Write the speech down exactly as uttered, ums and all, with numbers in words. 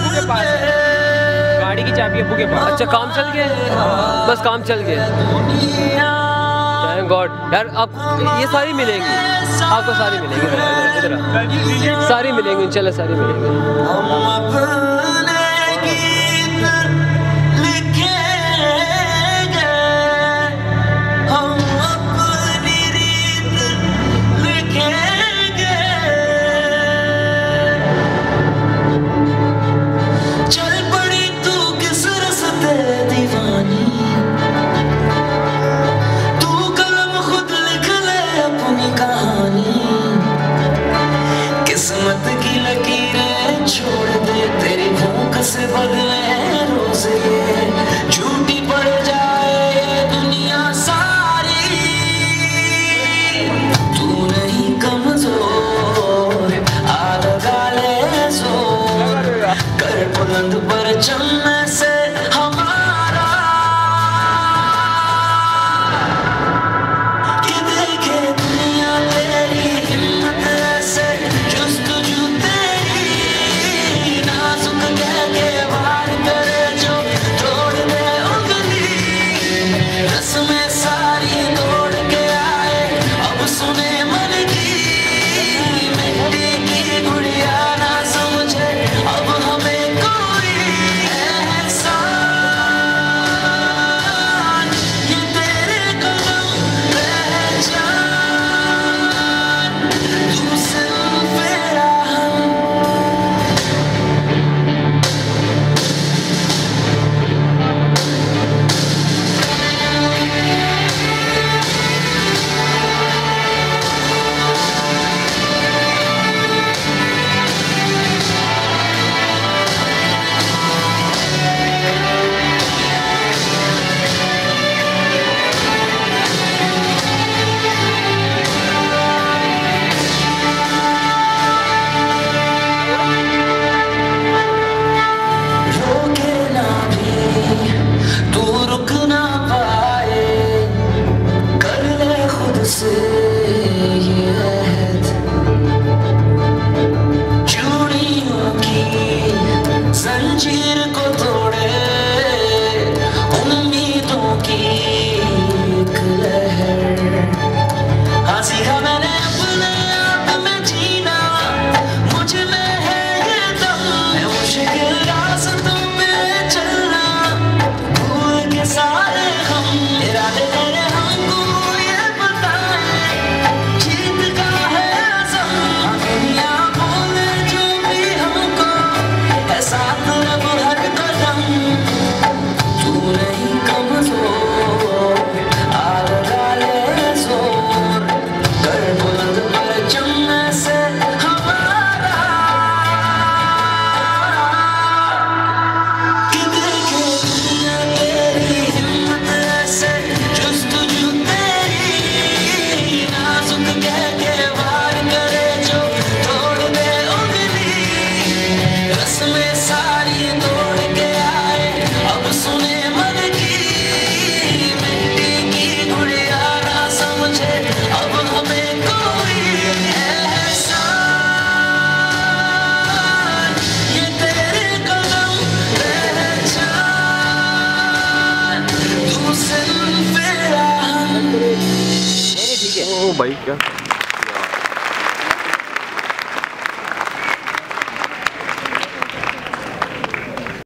अबू के पास है, गाड़ी की चाबी अबू के पास। अच्छा काम चल गया, बस काम चल गया। थैंक गॉड यार। आप ये सारी मिलेंगी आपको, सारी मिलेंगी, इधर सारी मिलेंगी इंशाल्लाह, सारी मिलेंगी। किस्मत की लकीरें छोड़ दे, तेरी भूख से बदले रोज़े, झूठी पड़ जाए ये दुनिया सारी, तू नहीं कमजोर, आ लगा ले जोर, कर बुलंद परचम से हमारा, ये देखे दुनिया तेरी हिम्मत ऐसे, जुस्तजू तेरी नाजुक कह के वार करे जो तोड़ दे उंगली, रस्में सारी तोड़ के आए अब सुने मन की, मिट्टी की गुड़िया ना समझे अब हमें कोई एहसान, ये तेरे कदम पहचान, तू सिर्फ राह। रोके ना भी तू रुक ना पाए, कर ले खुद से ये अहद, चूड़ियों की जंजीर को तोड़े उम्मीदों की एक लहर, हाँ सीखा मैंने अपने आप में जीना, मुझ में है ये दम, है मुश्किल रास्तों पे चलना, भूल के सारे हम इरादे तेरे हमको ये बताए, जीत का है आज़म, दुनिया बोले जो भी हमको, है साथ रब हर कदम, तू नहीं कमजोर, आ लगा ले जोर, कर बुलंद परचम से हमारा, कि देखे दुनिया तेरी हिम्मत ऐसे, जुस्तजू तेरी नाजुक कह के वार करे जो तोड़ दे उंगली, रस्में सारी तोड़ के आए अब सुने मन की, मिट्टी की गुड़िया ना समझे अब हमें कोई एहसान, ये तेरे कदम पहचान, तू सिर्फ राह। ओ भाई क्या